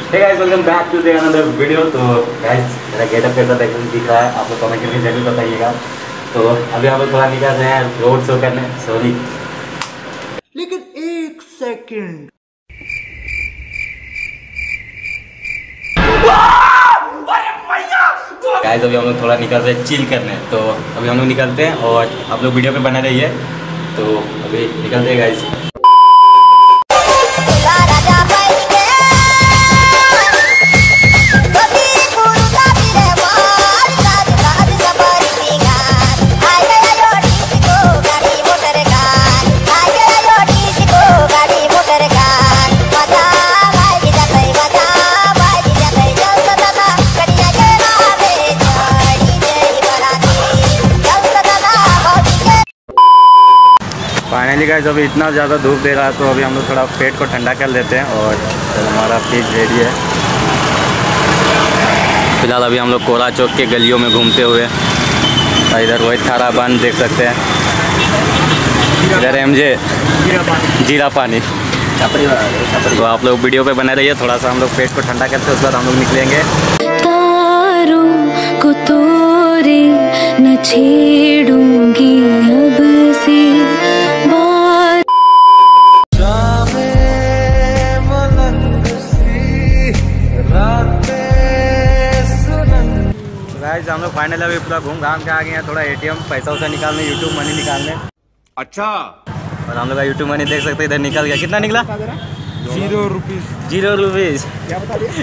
Hey guys, welcome back to the another video. तो guys, मेरा getup कैसा दिख रहा है आप लोग कमेंट करके जरूर बताइएगा। तो अभी हम लोग थोड़ा निकल रहे हैं रोड शो करने। सॉरी, लेकिन एक सेकंड, गाइस अभी हम लोग थोड़ा निकल रहे हैं चिल करने। तो अभी हम लोग निकलते हैं और आप लोग वीडियो पे बने रहिए। तो अभी निकलते हैं गाइस। फाइनली गाइस, अभी इतना ज़्यादा धूप दे रहा है तो अभी हम लोग थोड़ा पेट को ठंडा कर लेते हैं और हमारा फ्रिज रेडी है। फिलहाल अभी हम लोग कोरा चौक के गलियों में घूमते हुए, इधर रोहित खारा बांध देख सकते हैं, इधर एमजे जीरा पानी। तो आप लोग वीडियो पे बने रहिए, थोड़ा सा हम लोग पेट को ठंडा करते हैं, उसके बाद हम लोग निकलेंगे। तारों को तोरे न छेड़ूंगी अब से गाइस हम लोग फाइनली अभी पूरा घूम घाम के आ गए हैं। थोड़ा एटीएम पैसा वैसा निकालने, यूट्यूब मनी निकालने। अच्छा, और हम लोग का यूट्यूब मनी देख सकते हैं इधर निकल गया। कितना निकला? 0 रुपीज। 0 रुपीज। क्या बता दिया?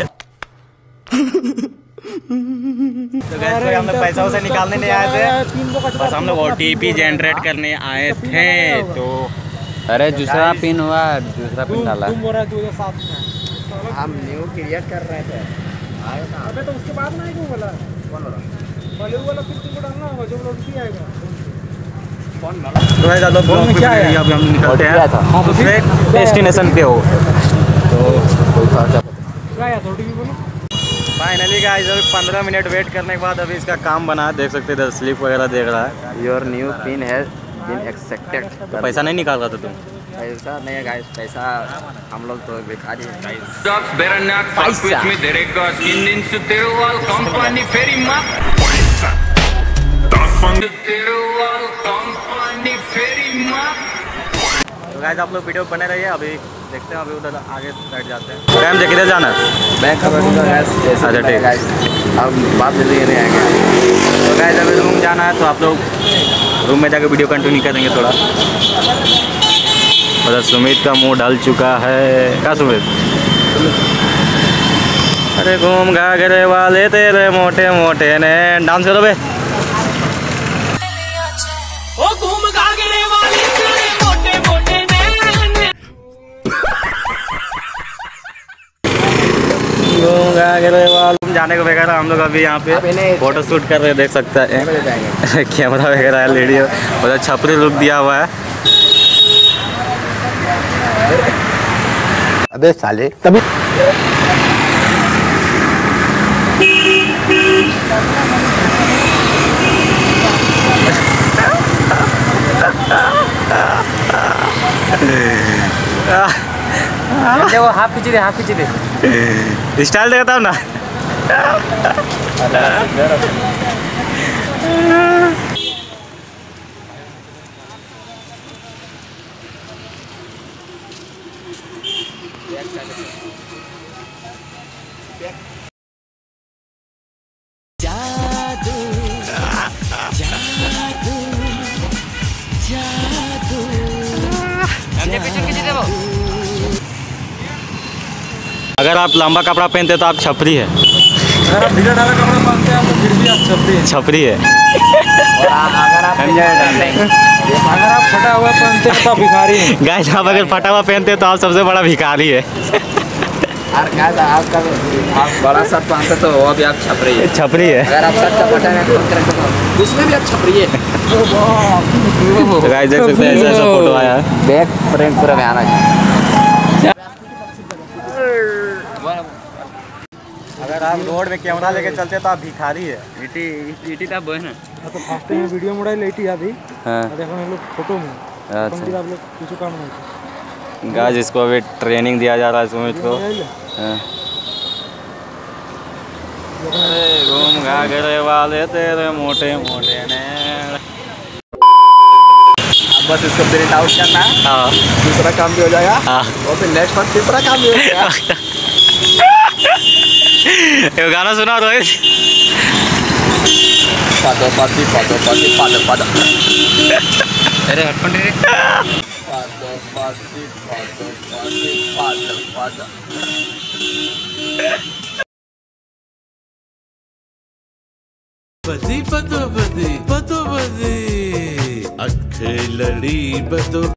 तो गाइस कोई हम लोग पैसा वैसा निकालने नहीं आए थे, बस हम लोग OTP जनरेट करने आए थे। तो अरे दूसरा पिन हुआ, दूसरा पिन डाला। तुम बोल रहे 2007 में हम न्यू क्रिएट कर रहे थे। अबे तो उसके बाद ना आएगा वाला। कौन वाला? पहले वाला फिर तुमको डालना होगा जो OTP आएगा। कौन वाला? तो गाइस आप लोग क्या है, अभी हम निकलते हैं दूसरे डेस्टिनेशन पे हो। तो क्या है OTP बोलो। फाइनली गाइस अभी 15 मिनट वेट करने के बाद अभी इसका काम बना, देख सकते हैं इधर स्लिप वगैरह देख रहा है। Your new pin has been accepted. तो पैसा नहीं निकाल रहा था तुम? पैसा नहीं है गाइस, पैसा हम लोग तो भिखारी हैं तो गाइस आप लोग वीडियो बने रहिए। अभी देखते हैं, अभी उधर आगे साइड जाते हैं। टाइम से किधर जाना है? मैं खबर दूंगा गाइस। अच्छा ठीक है गाइस, अब बात जल्दी नहीं आएंगे। तो गाइस अभी रूम जाना है, तो आप लोग रूम में जाकर वीडियो कंटिन्यू करेंगे थोड़ा। उधर सुमित का मुंह ढल चुका है। क्या सुमित? अरे घूम घाघरे वाले तेरे मोटे मोटे ने, डांस करो बे। जाने को वगैरह हम लोग अभी यहाँ पे फोटो शूट कर रहे हैं, देख सकते हैं। कैमरा वगैरह है, लेडी उधर छपरी लुक दिया हुआ है। अबे साले तभी वो हाथ पीछे दे, हाथ पीछे दे। स्टाइल देखता हूँ ना। जादू जादू जादू अगर आप लंबा कपड़ा पहनते तो आप छपरी है। अगर आप ढीला ढाला कपड़ा पहनते हैं तो फिर भी आप छपरी है। छपरी है। अगर आप फटा हुआ पहनते हैं तो आप भिखारी हैं। गाइस आप अगर फटा हुआ पहनते हैं तो आप सबसे बड़ा भिखारी है। आपका आप बड़ा शर्ट पहनते तो वो भी आप छपरी है। छपरी है। अगर आप शर्ट का बटन है उसमें भी आप छपरी है। तो गाइस देख सकते हैं ऐसा फोटो आया है। बैक फ्रंट पूरा बयाना है। अगर आप रोड में कैमरा लेके चलते तो आप भिखारी है। इटी ता बहन तो फास्ट में वीडियो मोड़ा लेटी आधी। हां देखो हम लोग फोटो में। अच्छा आप लोग कुछ काम नहीं। गाइस इसको अभी ट्रेनिंग दिया जा रहा है सुमित को। घूम घाघरे वाले तेरे मोटे मोटे ने। बस इसको प्रिंट आउट करना है, हाँ दूसरा काम भी हो जाएगा हाँ। और फिर नेक्स्ट पर तीसरा काम भी हो जाएगा। ये गाना सुना रोहित। पादो पादी पादो पादी पादो पादो। अरे हेडफोन दे। पादो पादी पादो पादी पादो पादो। बदी बदो बदी बदो बदी अखे लड़ी बदो